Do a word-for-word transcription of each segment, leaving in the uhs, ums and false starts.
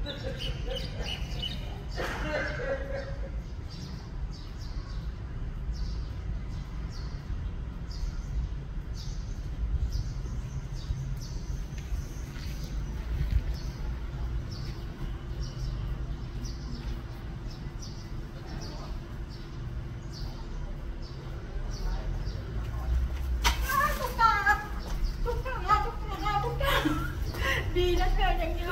ดีนะเธอยังอยู่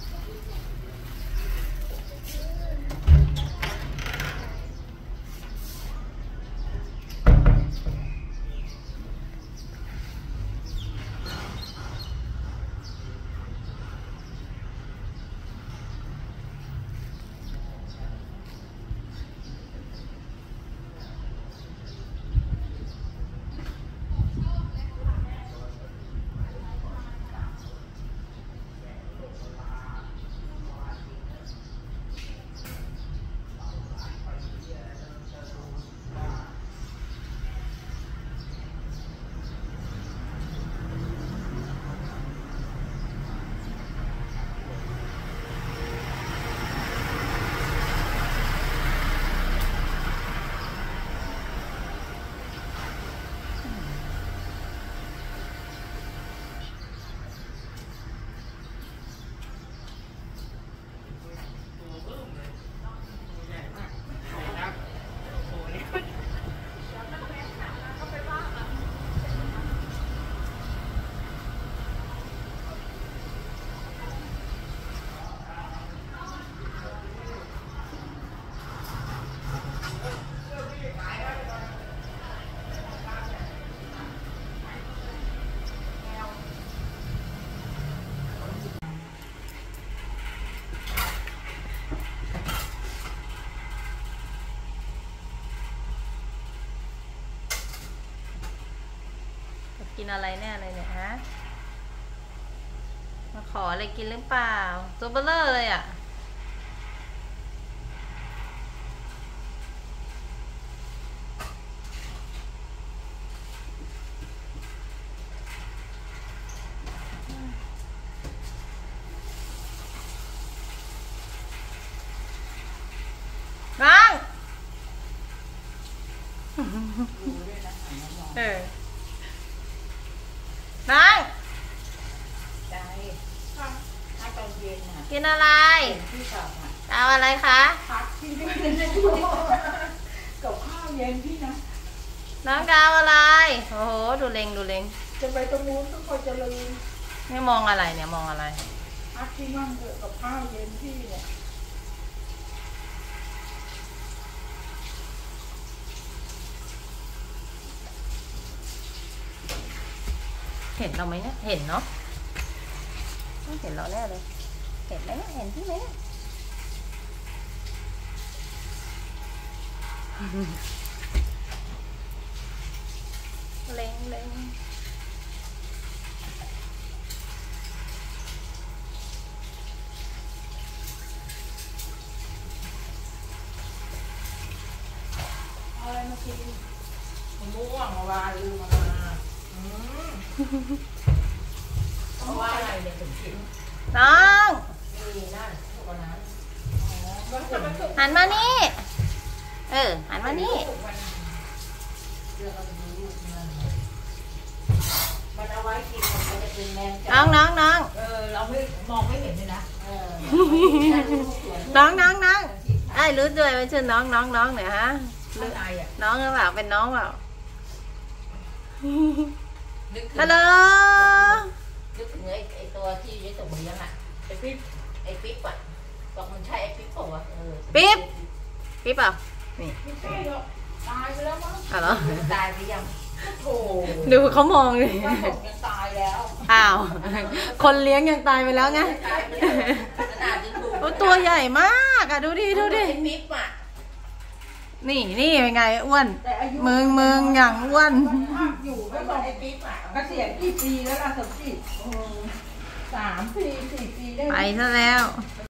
กินอะไรแน่เลยเนี่ยฮะมาขออะไรกินหรือเปล่าตัวเบลอเลยอ่ะน้องเออน้องได้ถ้าตอนเย็นน่ะกินอะไรพี่กลับอ่ะเอาอะไรคะพักพี่ด้วยนะกับข้าวเย็นพี่นะน้องดาวอะไรโอ้โหดูเล็งดูเล็งจะไปตรงนู้นก็คอยจะลืมนี่มองอะไรเนี่ยมองอะไรพักที่นั่งเถอะกับข้าวเย็นพี่เนี่ยเห็นเราไหมเนี่ยเห็นเนาะไม่เห็นเราแน่เลยเห็นไหมเนี่ยเห็นพี่ไหมเนี่ยเล็งเล็งอะไรมากินมะม่วงมาวาลืมมาเพราะว่าอะไรเนี่ยถึงกินน้องนี่นั่นทุกคนนั้นหันมานี่เออหันมานี่มันเอาไว้กินมันจะเป็นแมงน้องน้องน้องเออเราไม่มองไม่เห็นเลยนะน้องน้องน้องไอ้รู้ด้วยไม่ใช่น้องน้องน้องเนี่ยฮะน้องหรือเปล่าเป็นน้องเปล่าฮัลโหลนึกถึงไอ้ไอ้ตัวที่ไอ้ตัวเลี้ยงอ่ะไอ้ปิ๊บไอ้ปิ๊บอ่ะบอกมันใช่ไอ้ปิ๊บเปล่าวะเออปิ๊บปิ๊บเปล่านี่ไม่ใช่หรอกตายไปแล้วมั้งอ๋อเหรอตายไปยังโธ่ดูเขามองเลยยังตายแล้วอ้าวคนเลี้ยงยังตายไปแล้วไงตัวใหญ่มากอ่ะดูดิดูดิไอ้ปิ๊บอ่ะนี่นี่เป็นไงอ้วนเมืองเมืองอย่างอ้วนอยู่ไม่บอกไอ้ปิ๊บอ่ะเกษียณกี่ปีแล้วล่ะสมจิตสามปีสี่ปีได้ไปซะแล้ว